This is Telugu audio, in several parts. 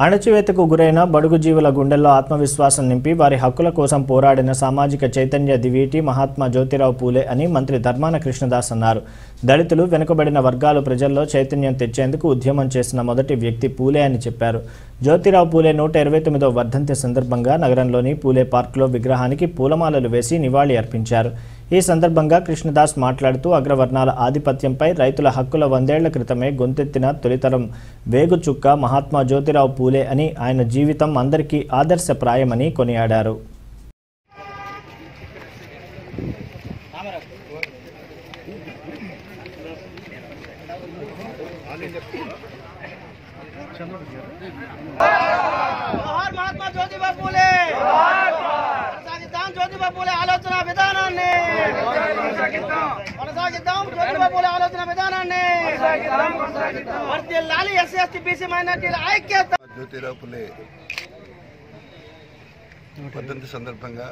అణచివేతకు గురైన బడుగు జీవుల గుండెల్లో ఆత్మవిశ్వాసం నింపి వారి హక్కుల కోసం పోరాడిన సామాజిక చైతన్య దివీటి మహాత్మా జ్యోతిరావు పూలే అని మంత్రి ధర్మాన కృష్ణదాస్ అన్నారు. దళితులు, వెనుకబడిన వర్గాలు ప్రజల్లో చైతన్యం తెచ్చేందుకు ఉద్యమం చేసిన మొదటి వ్యక్తి పూలే అని చెప్పారు. జ్యోతిరావు పూలే 129వ వర్ధంతి సందర్భంగా నగరంలోని పూలే పార్కులో విగ్రహానికి పూలమాలలు వేసి నివాళి అర్పించారు. ఈ సందర్భంగా కృష్ణదాస్ మాట్లాడుతూ అగ్రవర్ణాల ఆధిపత్యంపై రైతుల హక్కుల 100 ఏళ్ల క్రితమే గొంతెత్తిన తొలితరం వేగుచుక్క మహాత్మా జ్యోతిరావు పూలే అని, ఆయన జీవితం అందరికీ ఆదర్శప్రాయమని కొనియాడారు. మహాత్మా జ్యోతిరావు పూలే జ్యోతిరావు పూలే ఆలోచన విధానాన్ని కొనసాగిద్దాం. జ్యోతిరావు పూలే ఆలోచన విధానాన్ని వర్ధిల్లాలి. ఎస్సీ ఎస్టీ బీసీ మైనార్టీల ఐక్యత. జ్యోతిరావు పూలే వర్ధంతి సందర్భంగా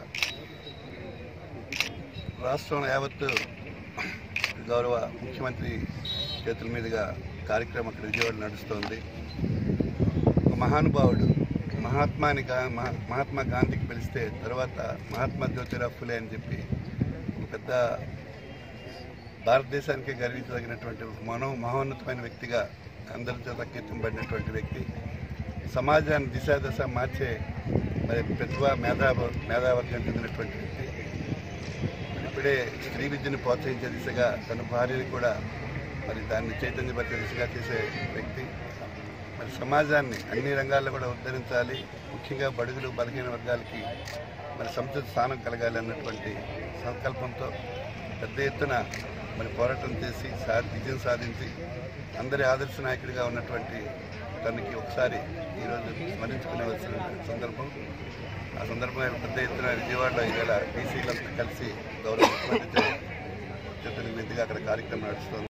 రాష్ట్రం యావత్తు గౌరవ ముఖ్యమంత్రి చేతుల మీదుగా కార్యక్రమం అక్కడ విజయవాడ నడుస్తోంది. ఒక మహానుభావుడు మహాత్మా గాంధీకి పిలిస్తే తర్వాత మహాత్మా జ్యోతిరావు పూలే అని చెప్పి ఒక పెద్ద భారతదేశానికే గర్వించదగినటువంటి మహోన్నతమైన వ్యక్తిగా అందరి చేత కీర్తింపబడినటువంటి వ్యక్తి, సమాజాన్ని దిశ మార్చే మరి ప్రతిభ మేధావర్గం చెందినటువంటి వ్యక్తి. ఇప్పుడే స్త్రీ విద్యను ప్రోత్సహించే దిశగా తన భార్యని కూడా మరి దాన్ని చైతన్యపరిచే దిశగా చేసే వ్యక్తి. మరి సమాజాన్ని అన్ని రంగాల్లో కూడా ఉద్ధరించాలి, ముఖ్యంగా బడుగులు బలహీన వర్గాలకి మరి సముచిత స్థానం కలగాలి అన్నటువంటి సంకల్పంతో పెద్ద ఎత్తున మరి పోరాటం చేసి విజయం సాధించి అందరి ఆదర్శ నాయకుడిగా ఉన్నటువంటి తనకి ఒకసారి ఈరోజు స్మరించుకునేవలసిన సందర్భం. ఆ సందర్భంగా పెద్ద ఎత్తున విజయవాడలో ఈవేళ బీసీలంతా కలిసి గౌరవ ముఖ్యమంత్రి చేతుల మీదుగా అక్కడ కార్యక్రమం నడుస్తుంది.